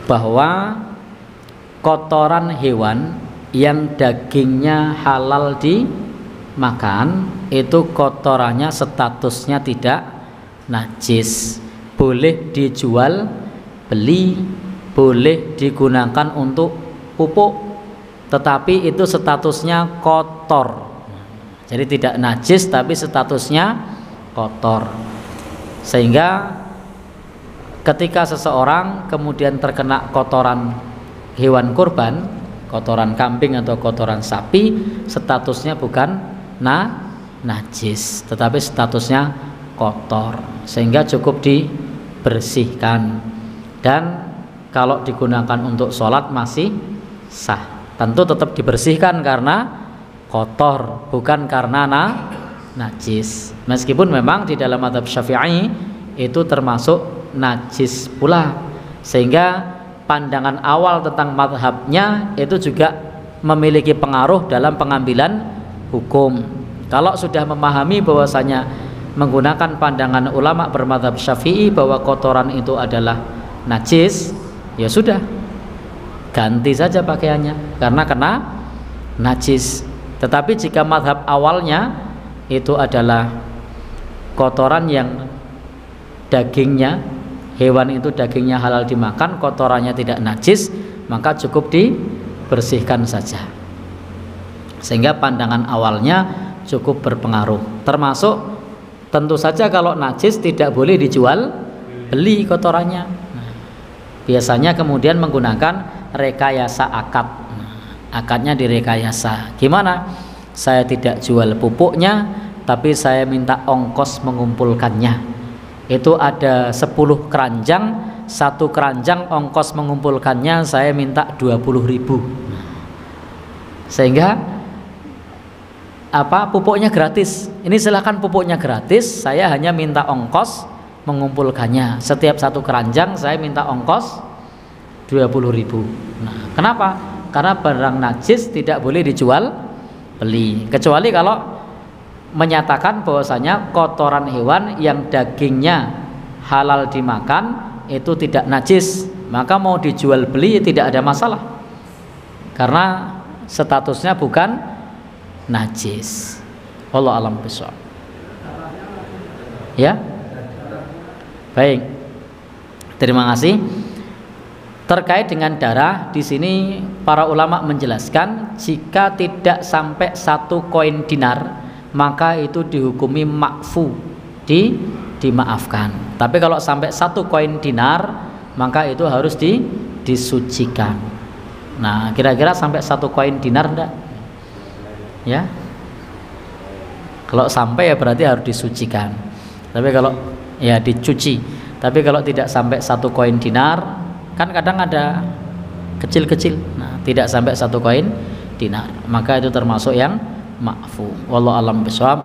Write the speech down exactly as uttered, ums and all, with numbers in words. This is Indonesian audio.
bahwa kotoran hewan yang dagingnya halal dimakan itu kotorannya statusnya tidak najis, boleh dijual beli, boleh digunakan untuk pupuk, tetapi itu statusnya kotor. Jadi tidak najis tapi statusnya kotor. Sehingga ketika seseorang kemudian terkena kotoran hewan kurban, kotoran kambing atau kotoran sapi, statusnya bukan na najis tetapi statusnya kotor, sehingga cukup dibersihkan. Dan kalau digunakan untuk sholat masih sah, tentu tetap dibersihkan karena kotor, bukan karena na, najis. Meskipun memang di dalam mazhab Syafi'i itu termasuk najis pula, sehingga pandangan awal tentang mazhabnya itu juga memiliki pengaruh dalam pengambilan hukum. Kalau sudah memahami bahwasanya menggunakan pandangan ulama bermadzhab Syafi'i bahwa kotoran itu adalah najis, ya sudah, ganti saja pakaiannya karena kena najis. Tetapi jika mazhab awalnya itu adalah kotoran yang dagingnya, hewan itu dagingnya halal dimakan, kotorannya tidak najis, maka cukup dibersihkan saja. Sehingga pandangan awalnya cukup berpengaruh. Termasuk tentu saja kalau najis tidak boleh dijual beli kotorannya. Nah, biasanya kemudian menggunakan rekayasa akad. Akadnya direkayasa. Gimana? Saya tidak jual pupuknya, tapi saya minta ongkos mengumpulkannya. Itu ada sepuluh keranjang, satu keranjang ongkos mengumpulkannya saya minta dua puluh ribu. Sehingga apa? Pupuknya gratis. Ini silahkan pupuknya gratis, saya hanya minta ongkos mengumpulkannya. Setiap satu keranjang saya minta ongkos dua puluh ribu. Nah, kenapa? Karena barang najis tidak boleh dijual beli, kecuali kalau menyatakan bahwasanya kotoran hewan yang dagingnya halal dimakan itu tidak najis, maka mau dijual beli tidak ada masalah karena statusnya bukan najis. Wallahu a'lam bishawab. Ya, baik, terima kasih. Terkait dengan darah, di sini para ulama menjelaskan jika tidak sampai satu koin dinar maka itu dihukumi makfu, di dimaafkan. Tapi kalau sampai satu koin dinar maka itu harus di disucikan. Nah, kira-kira sampai satu koin dinar enggak? Ya, kalau sampai ya berarti harus disucikan. Tapi kalau ya dicuci. Tapi kalau tidak sampai satu koin dinar, kan kadang ada kecil-kecil, nah tidak sampai satu koin dinar, maka itu termasuk yang ma'fu. Wallahu a'lam bishawab.